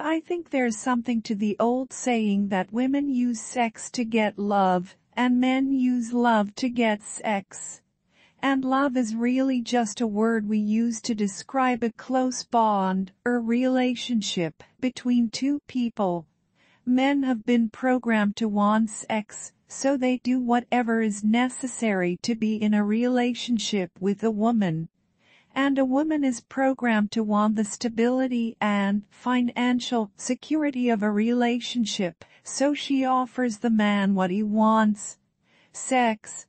I think there's something to the old saying that women use sex to get love, and men use love to get sex. And love is really just a word we use to describe a close bond or relationship between two people. Men have been programmed to want sex, so they do whatever is necessary to be in a relationship with a woman. And a woman is programmed to want the stability and financial security of a relationship, so she offers the man what he wants: sex,